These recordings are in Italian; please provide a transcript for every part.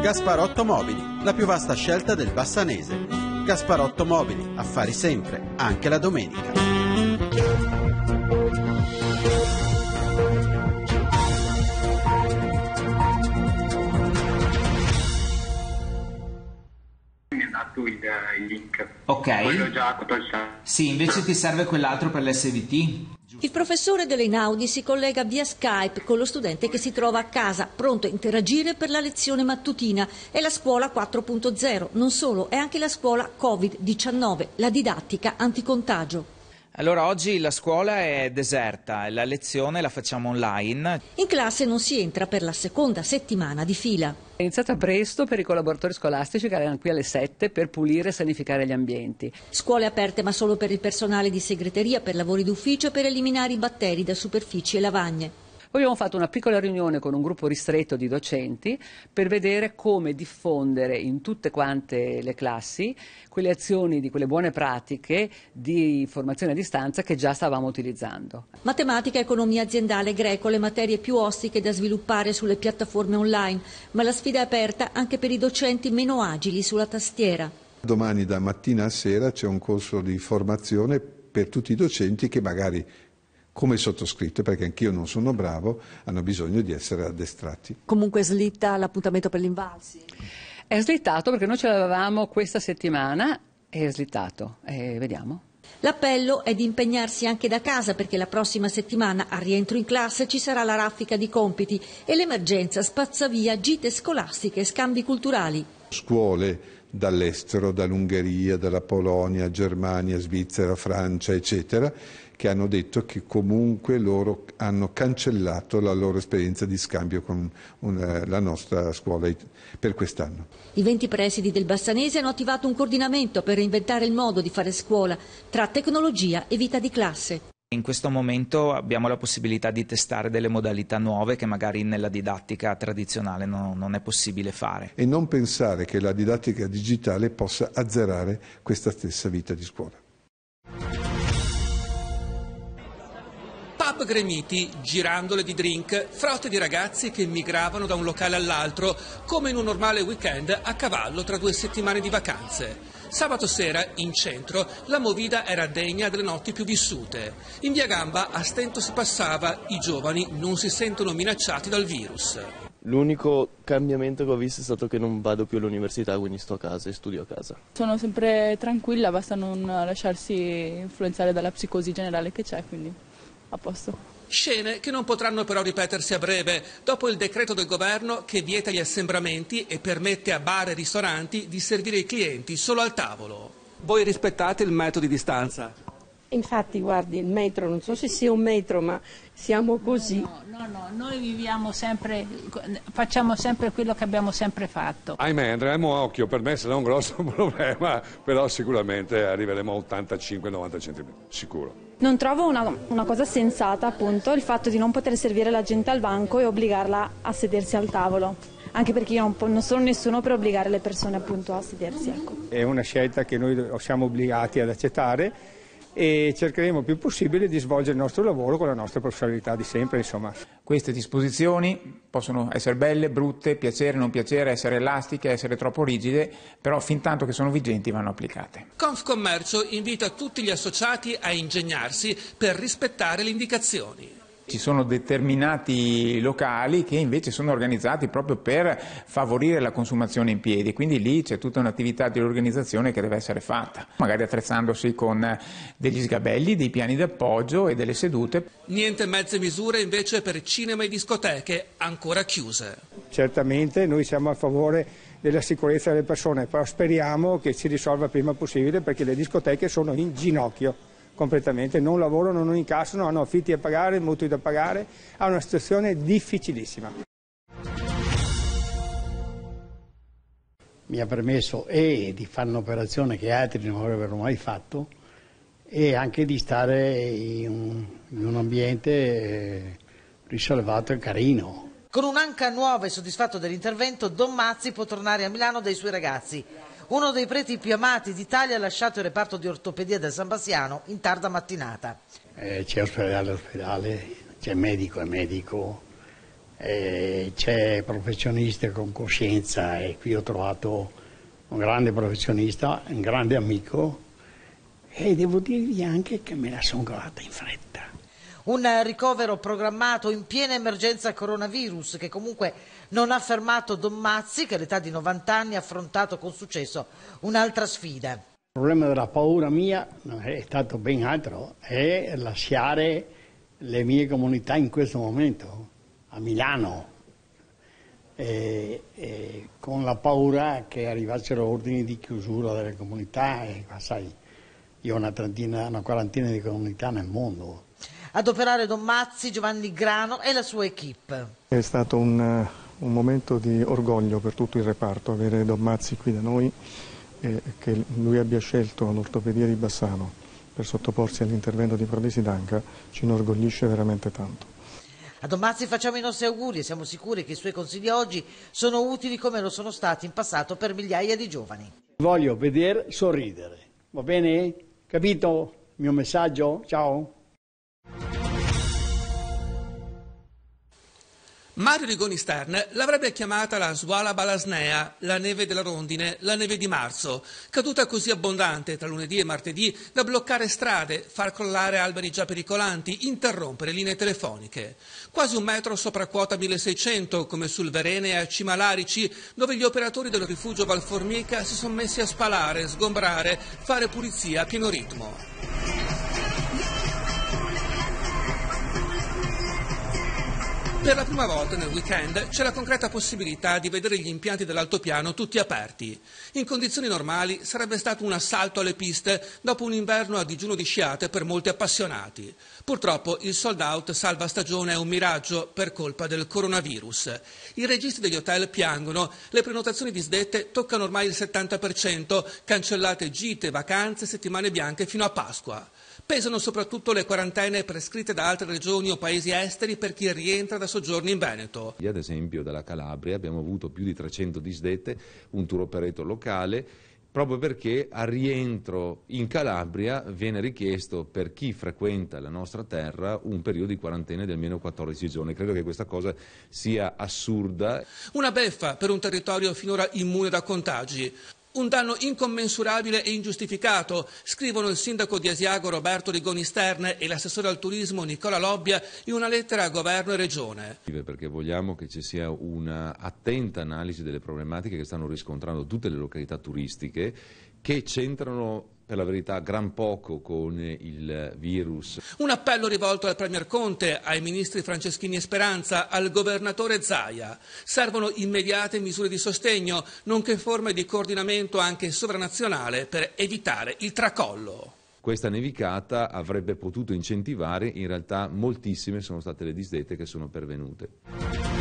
Gasparotto Mobili, la più vasta scelta del Bassanese. Gasparotto Mobili, affari sempre, anche la domenica. Mi ha dato il link. Ok. Quello già tolto. Sì, invece ti serve quell'altro per l'SVT? Il professore dell'Einaudi si collega via Skype con lo studente che si trova a casa, pronto a interagire per la lezione mattutina. È la scuola 4.0, non solo, è anche la scuola Covid-19, la didattica anticontagio. Allora, oggi la scuola è deserta, la lezione la facciamo online. In classe non si entra per la seconda settimana di fila. È iniziata presto per i collaboratori scolastici che erano qui alle 7 per pulire e sanificare gli ambienti. Scuole aperte ma solo per il personale di segreteria, per lavori d'ufficio e per eliminare i batteri da superfici e lavagne. Poi abbiamo fatto una piccola riunione con un gruppo ristretto di docenti per vedere come diffondere in tutte quante le classi quelle azioni di quelle buone pratiche di formazione a distanza che già stavamo utilizzando. Matematica, economia aziendale, greco, le materie più ostiche da sviluppare sulle piattaforme online, ma la sfida è aperta anche per i docenti meno agili sulla tastiera. Domani da mattina a sera c'è un corso di formazione per tutti i docenti che magari, come sottoscritto, perché anch'io non sono bravo, hanno bisogno di essere addestrati. Comunque slitta l'appuntamento per l'Invalsi? È slittato perché noi ce l'avevamo questa settimana e è slittato, vediamo. L'appello è di impegnarsi anche da casa perché la prossima settimana al rientro in classe ci sarà la raffica di compiti e l'emergenza spazza via gite scolastiche e scambi culturali. Scuole dall'estero, dall'Ungheria, dalla Polonia, Germania, Svizzera, Francia, eccetera, che hanno detto che comunque loro hanno cancellato la loro esperienza di scambio con la nostra scuola per quest'anno. I 20 presidi del Bassanese hanno attivato un coordinamento per reinventare il modo di fare scuola tra tecnologia e vita di classe. In questo momento abbiamo la possibilità di testare delle modalità nuove che magari nella didattica tradizionale non è possibile fare. E non pensare che la didattica digitale possa azzerare questa stessa vita di scuola. Pub gremiti, girandole di drink, frotte di ragazzi che migravano da un locale all'altro, come in un normale weekend a cavallo tra 2 settimane di vacanze. Sabato sera, in centro, la movida era degna delle notti più vissute. In via Gamba a stento si passava, i giovani non si sentono minacciati dal virus. L'unico cambiamento che ho visto è stato che non vado più all'università, quindi sto a casa e studio a casa. Sono sempre tranquilla, basta non lasciarsi influenzare dalla psicosi generale che c'è, quindi a posto. Scene che non potranno però ripetersi a breve, dopo il decreto del governo che vieta gli assembramenti e permette a bar e ristoranti di servire i clienti solo al tavolo. Voi rispettate il metodo di distanza? Infatti, guardi, il metro, non so se sia un metro, ma siamo così. No, noi viviamo sempre, facciamo sempre quello che abbiamo sempre fatto. Ahimè, andremo a occhio, per me sarà un grosso problema, però sicuramente arriveremo a 85-90 cm, sicuro. Non trovo una cosa sensata, appunto, il fatto di non poter servire la gente al banco e obbligarla a sedersi al tavolo. Anche perché io non sono nessuno per obbligare le persone appunto a sedersi. Ecco. È una scelta che noi siamo obbligati ad accettare e cercheremo il più possibile di svolgere il nostro lavoro con la nostra professionalità di sempre, insomma. Queste disposizioni possono essere belle, brutte, piacere, non piacere, essere elastiche, essere troppo rigide, però fin tanto che sono vigenti vanno applicate. Confcommercio invita tutti gli associati a ingegnarsi per rispettare le indicazioni. Ci sono determinati locali che invece sono organizzati proprio per favorire la consumazione in piedi, quindi lì c'è tutta un'attività di organizzazione che deve essere fatta, magari attrezzandosi con degli sgabelli, dei piani d'appoggio e delle sedute. Niente mezze misure invece per cinema e discoteche ancora chiuse. Certamente noi siamo a favore della sicurezza delle persone, però speriamo che si risolva il prima possibile perché le discoteche sono in ginocchio. Completamente, non lavorano, non incassano, hanno affitti da pagare, mutui da pagare, hanno una situazione difficilissima. Mi ha permesso di fare un'operazione che altri non avrebbero mai fatto e anche di stare in un ambiente risollevato e carino. Con un'anca nuova e soddisfatto dell'intervento, Don Mazzi può tornare a Milano dai suoi ragazzi. Uno dei preti più amati d'Italia ha lasciato il reparto di ortopedia del San Bassiano in tarda mattinata. C'è ospedale, c'è medico, c'è professionisti con coscienza e qui ho trovato un grande professionista, un grande amico e devo dirvi anche che me la sono cavata in fretta. Un ricovero programmato in piena emergenza coronavirus che comunque non ha fermato Don Mazzi, che all'età di 90 anni ha affrontato con successo un'altra sfida. Il problema della paura mia è stato ben altro, è lasciare le mie comunità in questo momento, a Milano, con la paura che arrivassero ordini di chiusura delle comunità, e sai, io ho una quarantina di comunità nel mondo. Ad operare Don Mazzi, Giovanni Grano e la sua equipe. È stato un momento di orgoglio per tutto il reparto avere Don Mazzi qui da noi e che lui abbia scelto l'ortopedia di Bassano per sottoporsi all'intervento di protesi d'anca ci inorgoglisce veramente tanto. A Don Mazzi facciamo i nostri auguri e siamo sicuri che i suoi consigli oggi sono utili come lo sono stati in passato per migliaia di giovani. Voglio vedere sorridere, va bene? Capito il mio messaggio? Ciao! Mario Rigoni Stern l'avrebbe chiamata la Svala Balasnea, la neve della rondine, la neve di marzo, caduta così abbondante tra lunedì e martedì da bloccare strade, far crollare alberi già pericolanti, interrompere linee telefoniche. Quasi 1 metro sopra quota 1600, come sul Verene a Cimalarici, dove gli operatori del rifugio Valformica si sono messi a spalare, sgombrare, fare pulizia a pieno ritmo. Per la prima volta nel weekend c'è la concreta possibilità di vedere gli impianti dell'altopiano tutti aperti. In condizioni normali sarebbe stato un assalto alle piste dopo un inverno a digiuno di sciate per molti appassionati. Purtroppo il sold out salva stagione è un miraggio per colpa del coronavirus. I registi degli hotel piangono, le prenotazioni disdette toccano ormai il 70%, cancellate gite, vacanze, settimane bianche fino a Pasqua. Pesano soprattutto le quarantene prescritte da altre regioni o paesi esteri per chi rientra da soggiorni in Veneto. Ad esempio dalla Calabria abbiamo avuto più di 300 disdette, un tour operator locale, proprio perché a rientro in Calabria viene richiesto per chi frequenta la nostra terra un periodo di quarantena di almeno 14 giorni. Credo che questa cosa sia assurda. Una beffa per un territorio finora immune da contagi. Un danno incommensurabile e ingiustificato, scrivono il sindaco di Asiago Roberto Rigoni Stern e l'assessore al turismo Nicola Lobbia in una lettera a governo e regione. Perché vogliamo che ci sia una attenta analisi delle problematiche che stanno riscontrando tutte le località turistiche che c'entrano per la verità gran poco con il virus. Un appello rivolto al Premier Conte, ai ministri Franceschini e Speranza, al governatore Zaia. Servono immediate misure di sostegno, nonché forme di coordinamento anche sovranazionale per evitare il tracollo. Questa nevicata avrebbe potuto incentivare, in realtà moltissime sono state le disdette che sono pervenute.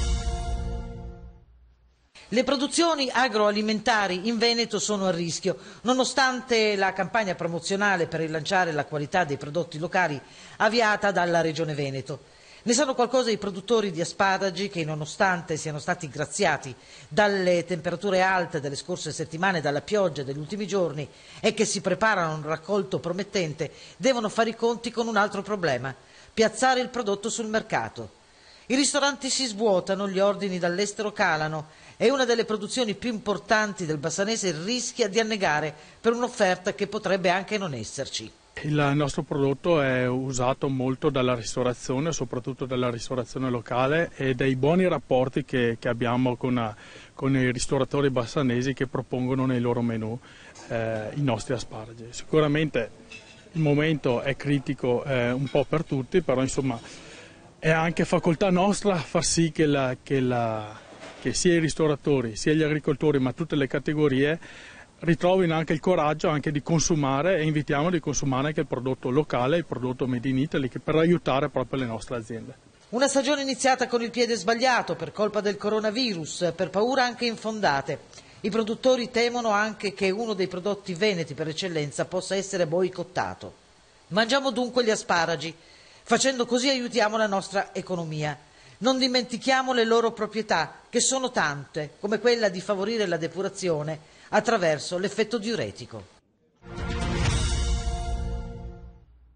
Le produzioni agroalimentari in Veneto sono a rischio, nonostante la campagna promozionale per rilanciare la qualità dei prodotti locali avviata dalla Regione Veneto. Ne sanno qualcosa i produttori di asparagi che, nonostante siano stati graziati dalle temperature alte delle scorse settimane e dalla pioggia degli ultimi giorni e che si preparano a un raccolto promettente, devono fare i conti con un altro problema: piazzare il prodotto sul mercato. I ristoranti si svuotano, gli ordini dall'estero calano e una delle produzioni più importanti del Bassanese rischia di annegare per un'offerta che potrebbe anche non esserci. Il nostro prodotto è usato molto dalla ristorazione, soprattutto dalla ristorazione locale, e dei buoni rapporti che abbiamo con i ristoratori bassanesi che propongono nei loro menù i nostri asparagi. Sicuramente il momento è critico un po' per tutti, però insomma è anche facoltà nostra far sì che sia i ristoratori, sia gli agricoltori, ma tutte le categorie ritrovino anche il coraggio anche di consumare, e invitiamo di consumare anche il prodotto locale, il prodotto made in Italy, per aiutare proprio le nostre aziende. Una stagione iniziata con il piede sbagliato per colpa del coronavirus, per paure anche infondate. I produttori temono anche che uno dei prodotti veneti per eccellenza possa essere boicottato. Mangiamo dunque gli asparagi. Facendo così aiutiamo la nostra economia. Non dimentichiamo le loro proprietà, che sono tante, come quella di favorire la depurazione attraverso l'effetto diuretico.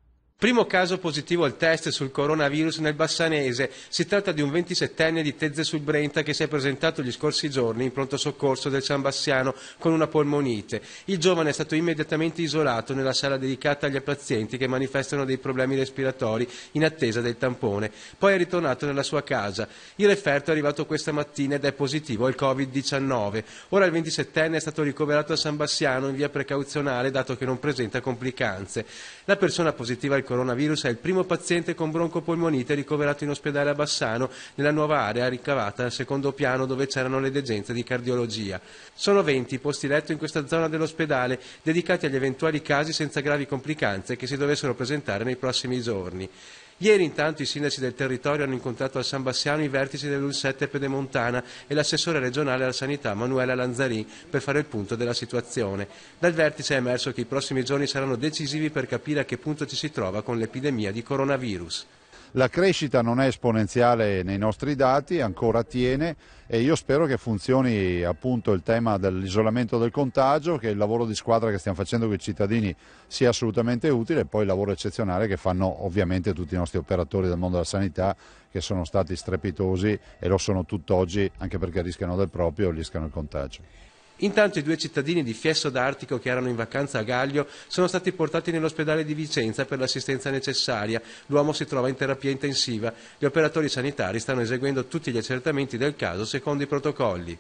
Primo caso positivo al test sul coronavirus nel Bassanese. Si tratta di un 27enne di Tezze sul Brenta che si è presentato gli scorsi giorni in pronto soccorso del San Bassiano con una polmonite. Il giovane è stato immediatamente isolato nella sala dedicata agli pazienti che manifestano dei problemi respiratori in attesa del tampone. Poi è ritornato nella sua casa. Il referto è arrivato questa mattina ed è positivo al Covid-19. Ora il 27enne è stato ricoverato a San Bassiano in via precauzionale dato che non presenta complicanze. La persona positiva al coronavirus è il primo paziente con broncopolmonite ricoverato in ospedale a Bassano, nella nuova area ricavata al secondo piano dove c'erano le degenze di cardiologia. Sono 20 posti letto in questa zona dell'ospedale dedicati agli eventuali casi senza gravi complicanze che si dovessero presentare nei prossimi giorni. Ieri intanto i sindaci del territorio hanno incontrato a San Bassiano i vertici dell'Ul7 Pedemontana e l'assessore regionale alla sanità Manuela Lanzarin per fare il punto della situazione. Dal vertice è emerso che i prossimi giorni saranno decisivi per capire a che punto ci si trova con l'epidemia di coronavirus. La crescita non è esponenziale nei nostri dati, ancora tiene e io spero che funzioni appunto il tema dell'isolamento del contagio, che il lavoro di squadra che stiamo facendo con i cittadini sia assolutamente utile e poi il lavoro eccezionale che fanno ovviamente tutti i nostri operatori del mondo della sanità che sono stati strepitosi e lo sono tutt'oggi anche perché rischiano del proprio e rischiano il contagio. Intanto i 2 cittadini di Fiesso d'Artico che erano in vacanza a Gaglio sono stati portati nell'ospedale di Vicenza per l'assistenza necessaria. L'uomo si trova in terapia intensiva. Gli operatori sanitari stanno eseguendo tutti gli accertamenti del caso secondo i protocolli.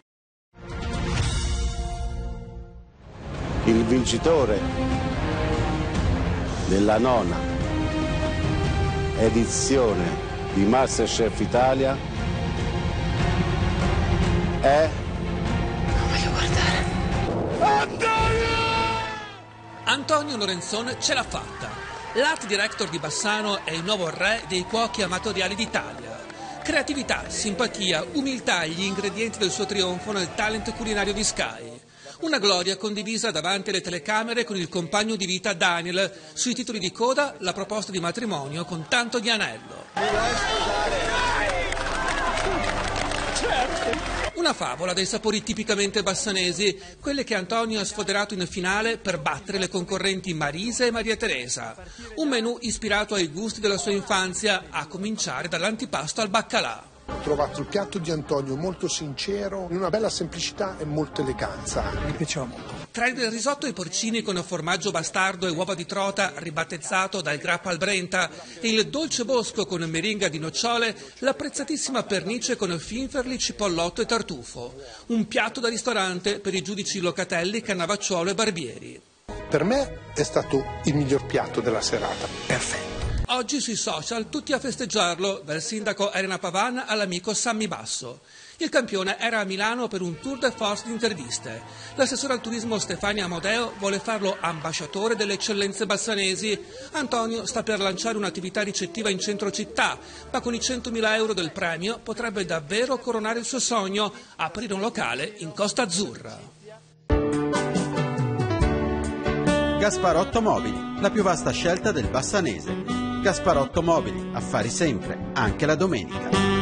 Il vincitore della 9ª edizione di Masterchef Italia è... Antonio Lorenzon ce l'ha fatta. L'art director di Bassano è il nuovo re dei cuochi amatoriali d'Italia. Creatività, simpatia, umiltà gli ingredienti del suo trionfo nel talent culinario di Sky. Una gloria condivisa davanti alle telecamere con il compagno di vita Daniel. Sui titoli di coda la proposta di matrimonio con tanto di anello. Una favola dei sapori tipicamente bassanesi, quelle che Antonio ha sfoderato in finale per battere le concorrenti Marisa e Maria Teresa. Un menù ispirato ai gusti della sua infanzia, a cominciare dall'antipasto al baccalà. Ho trovato il piatto di Antonio molto sincero, in una bella semplicità e molta eleganza. Mi piaceva molto. Tra il risotto ai porcini con formaggio bastardo e uova di trota, ribattezzato dal grappa al Brenta, e il dolce bosco con meringa di nocciole, l'apprezzatissima pernice con finferli, cipollotto e tartufo. Un piatto da ristorante per i giudici Locatelli, Cannavacciuolo e Barbieri. Per me è stato il miglior piatto della serata. Perfetto. Oggi sui social tutti a festeggiarlo, dal sindaco Elena Pavan all'amico Sammy Basso. Il campione era a Milano per un tour de force di interviste. L'assessore al turismo Stefania Amodeo vuole farlo ambasciatore delle eccellenze bassanesi. Antonio sta per lanciare un'attività ricettiva in centro città, ma con i 100.000 euro del premio potrebbe davvero coronare il suo sogno, aprire un locale in Costa Azzurra. Gasparotto Mobili, la più vasta scelta del Bassanese. Gasparotto Mobili, affari sempre, anche la domenica.